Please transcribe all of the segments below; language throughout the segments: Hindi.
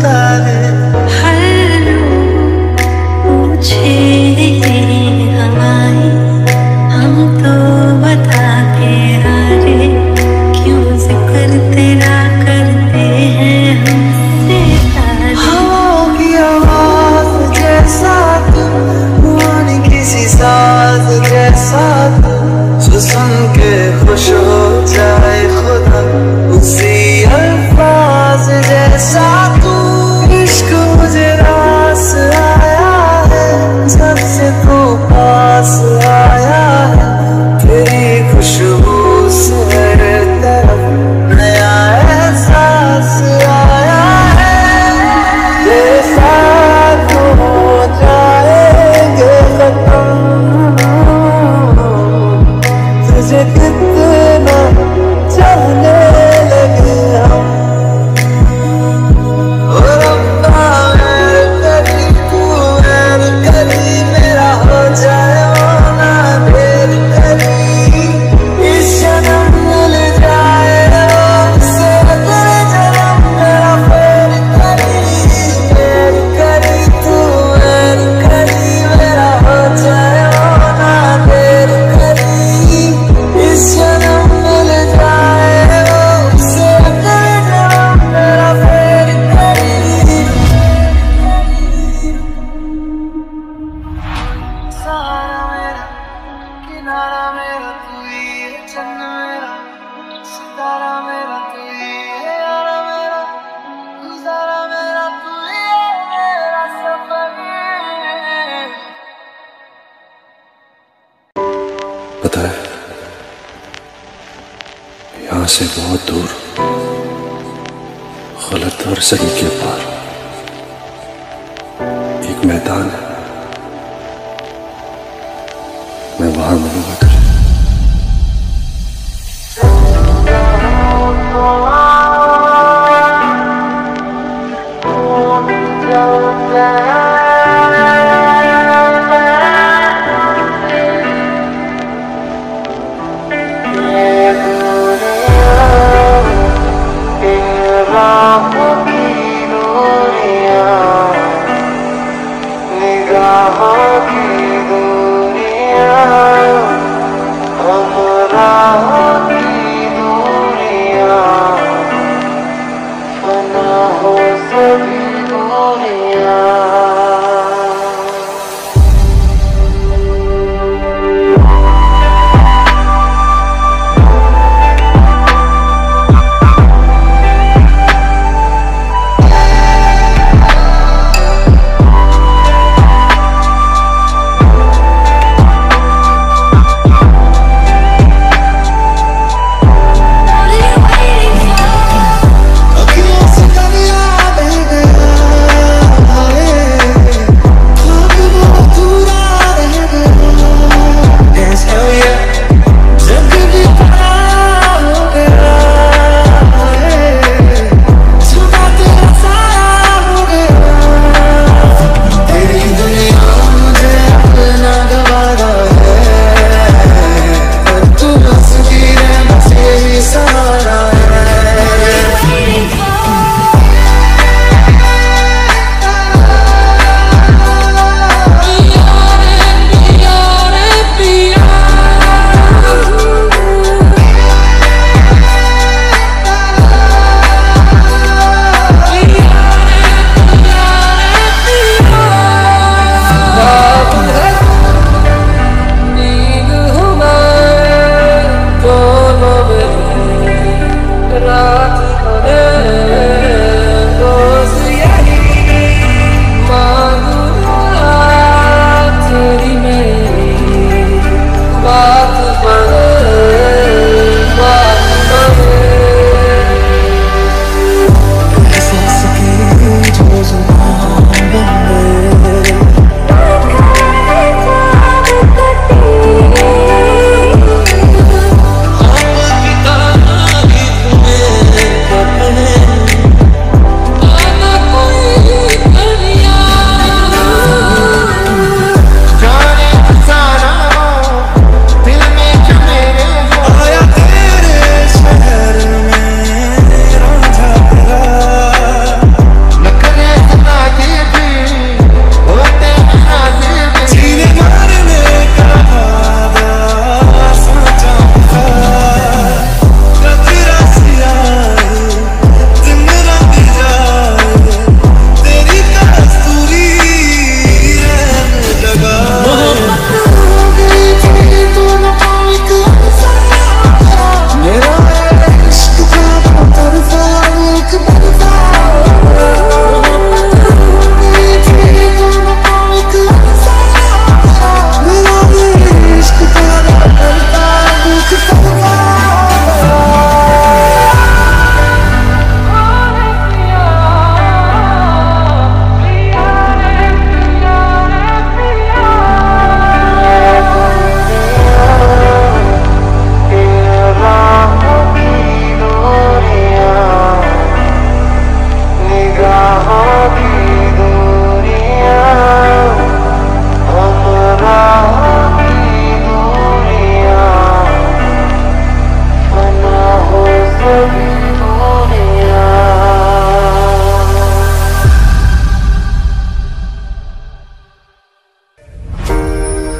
दे। हर रोज पूछे हवाएं, हम तो बता के हारे, क्यों जिक्र तेरा करते हैं हमसे तारे। हवाओं की आवाज जैसा तू, गाने किसी साज जैसा तू, जो सुन के खुश हो जाए खुदा उसी अल्फाज जैसा तू। इश्क मुझे रास आया है जब से तू पास आया है, तेरी खुशबू से हर तरफ नया एहसास आया है। तेरे साथ हो जाएंगे खत्म, तुझे कितना चाहने लगे हम। ओ रब्बा मेरे करी तू मेरे करी, मेरा हो जाए ओ ना देर करी। इस जन्म मिल जाए उससे अगले जन्म मेरा फेर करी। मेरी करी तू मेरी करी, मेरा हो जाए ओ ना देर करी। इस जन्म मिल जाए उससे अगले जन्म मेरा फेर करी। सहारा मेरा किनारा मेरा तू ही है, चन्न मेरा सितारा मेरा तू ही है, यारा मेरा गुजारा मेरा तू ही है, मेरा सफर। पता है, यहाँ से बहुत दूर, गलत और सही के पार एक मैदान है, मैं वहां मिलूंगा तुझे। फना हो सभी दूरियां।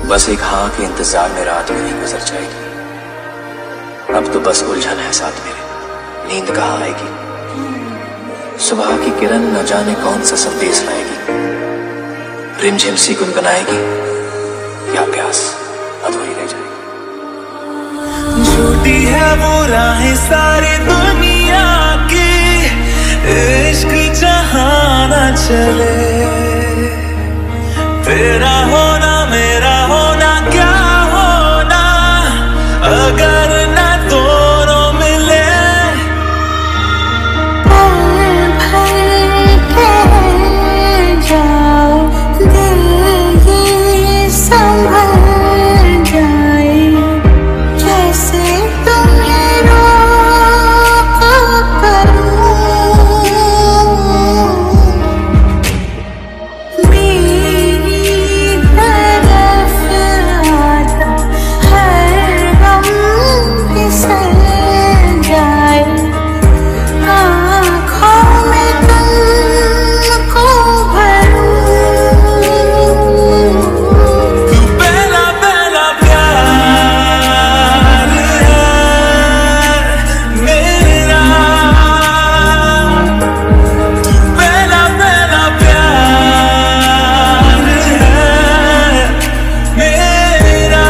बस एक हाँ के इंतजार में रात यूं ही गुजर जाएगी। अब तो बस उलझन है साथ मेरे, नींद कहाँ आएगी। सुबह की किरण न जाने कौन सा संदेश लाएगी, रिमझिम सी गुनगुनाएगी या प्यास अधूरी रह जाएगी। झूठी है वो राहें सारी दुनिया की, इश्क जहां न चले। तेरा होना मेरा होना क्या होना, अगर न दोनों मिले। पल भर के जाओ, दिल ये संभल जाए। कैसे तुम्हें रोक करूं, मेरी तरफ आता हर गम फिसल जाए। आँखों में तुमको भरूं, तू पहला पहला प्यार है मेरा, तू पहला पहला प्यार है मेरा।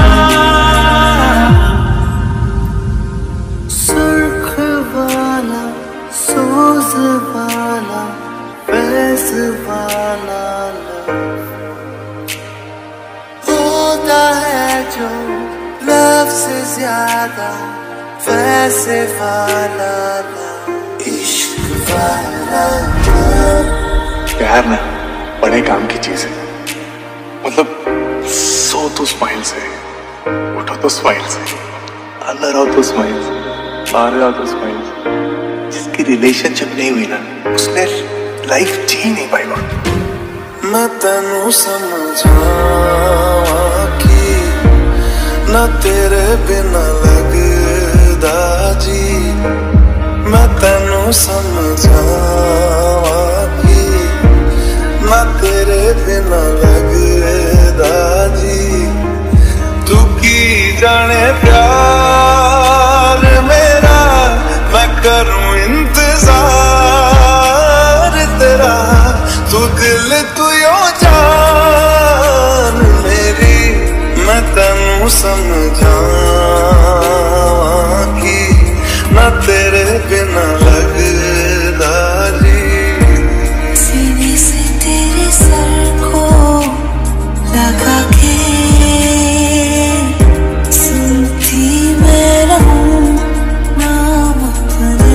सुर्ख वाला सोज वाला फैज वाला होता है जो लव से ज्यादा वैसे वाला इश्क वाला। प्यार ना बड़े काम की चीज है। मतलब सो तो स्माइल से, उठो तो स्माइल से, अंदर आओ तो स्माइल से, बाहर आओ तो स्माइल से। जिसकी रिलेशनशिप नहीं हुई ना, उसने लाइफ जी नहीं पाएगा। मैं तेनू समझावा कि ना तेरे बिना लगदा जी। मैं तेनू समझावा कि ना तेरे बिना लगदा जी। तू की जाने प्यार मेरा, मैं करूं इंतजार तेरा। तू दिल तू यो जान मेरी, मैं तेनू समझावा कि ना तेरे बिना लगदा जी। सीने से तेरे सर को लगा के सुनती मैं रहूं नाम अपना।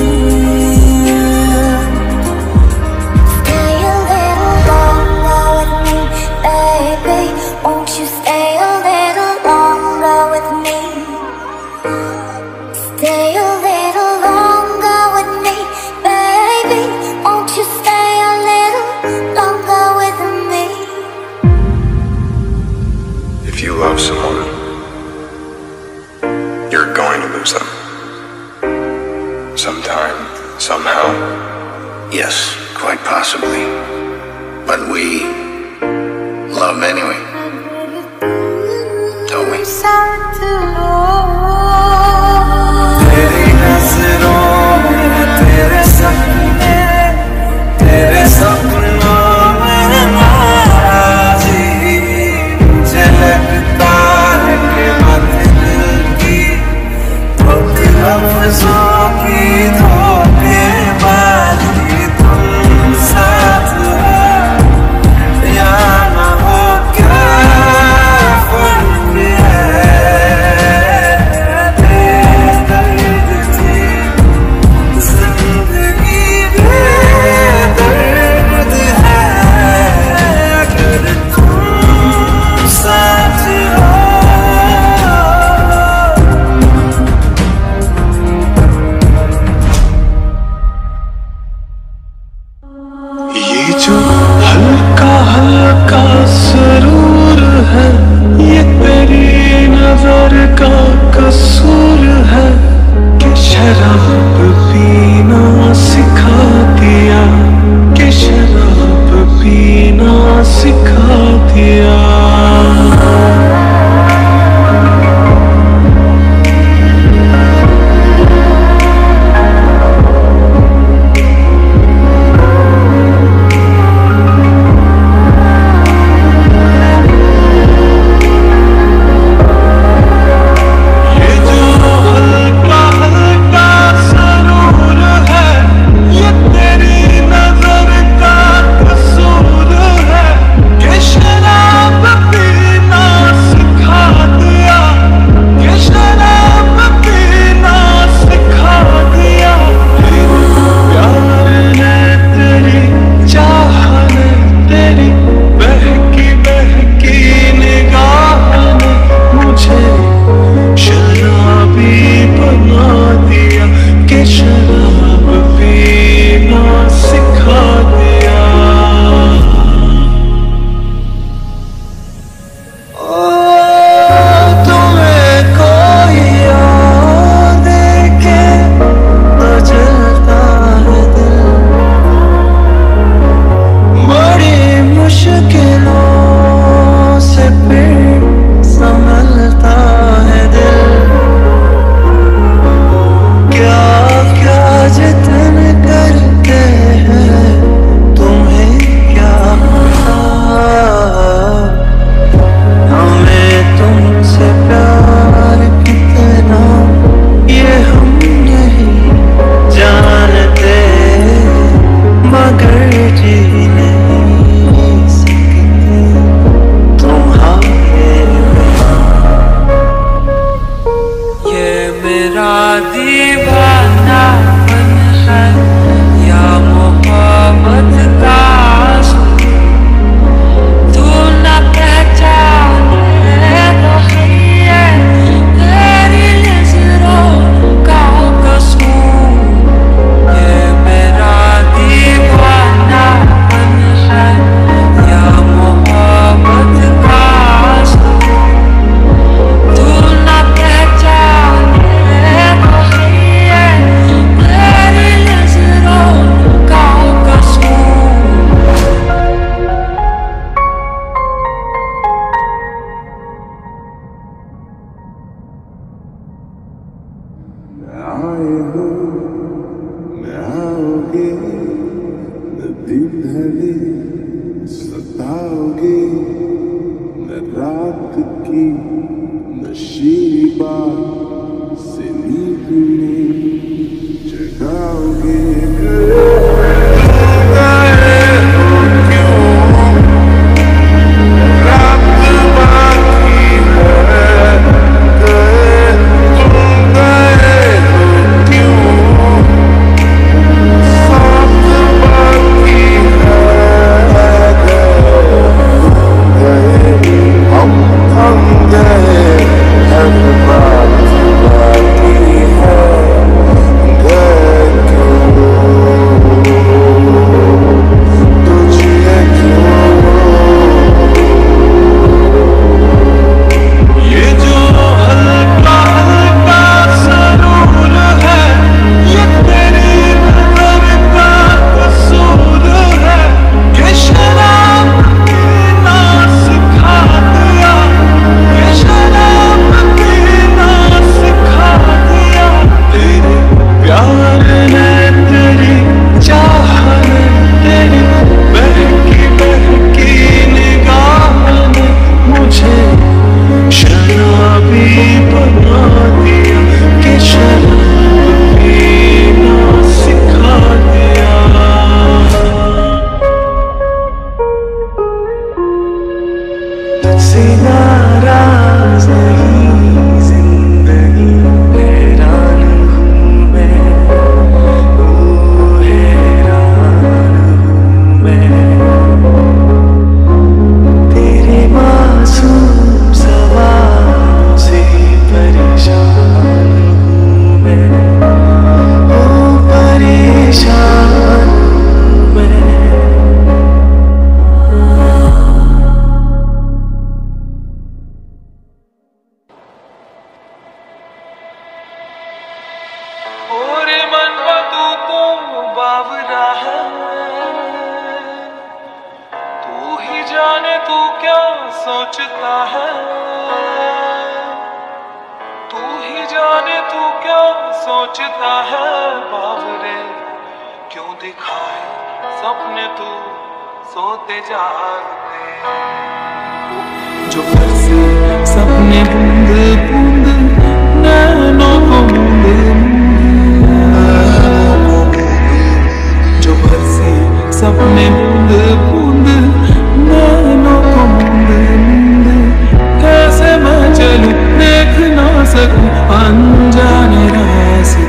Stay a little longer with me, baby. Won't you stay a little longer with me? If you love someone, you're going to lose them. Sometime, somehow. Yes, quite possibly. But we love anyway, don't we? तेरी नजरों में तेरे सपने, तेरे सपनों में नाराज़ी झलकता है कि मत दिल की धोखे लफ्ज़ों की धोखेबाज़ी। तुम साथ हो या ना हो, क्या फर्क है। सिखा दिया। तू क्या सोचता है, तू ही जाने तू क्या सोचता है। बावरे क्यों दिखाए सपने तू सोते जागते, जो बरसे सपने बूंद बूंद नैनों को मूंद मूंद, जो बरसे सपने बूंद बूंद नैनों को मूंद मूंद। कैसे मैं चलूं देख ना सकूं अनजाने रास्ते।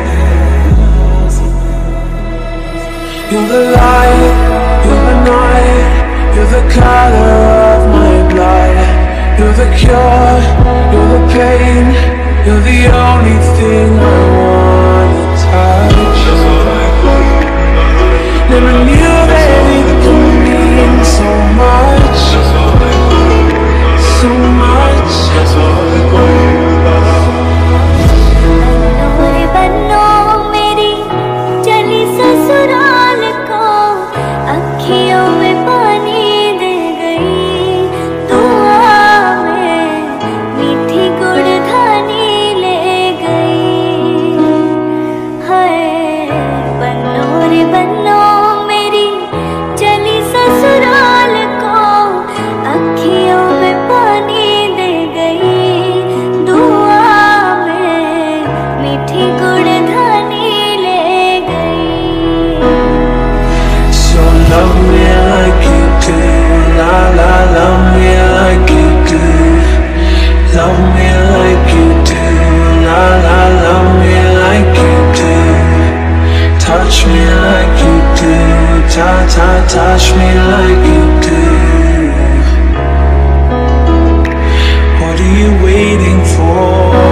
You're the light, you're the night, you're the color of my blood. You're the cure, you're the pain, you're the only thing I wanna touch. Never knew that it could mean so much, so much. बनो मेरी चली ससुराल को, अखियों में पानी दे गई। दुआ में मीठी गुड़धानी ले गई। हाय बनो रे बनो मेरी चली ससुराल को, अखियों में पानी दे गई। दुआ में मीठी गुड़धानी ले गई। So love me like you do, la la, love me like you do. Love me like you do, la la, love me like you do. Touch me like you do, ta ta, touch me like you do. What are you waiting for?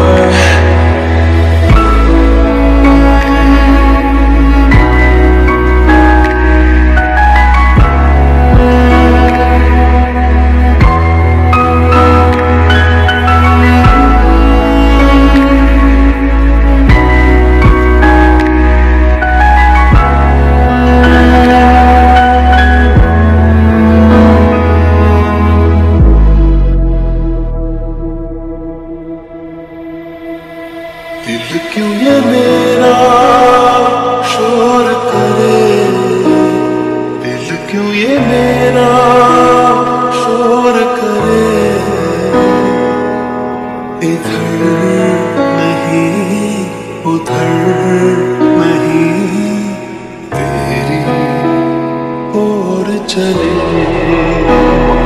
दिल क्यों ये मेरा शोर करे, दिल क्यों ये मेरा शोर करे। इधर नहीं उधर नहीं तेरी ओर चले।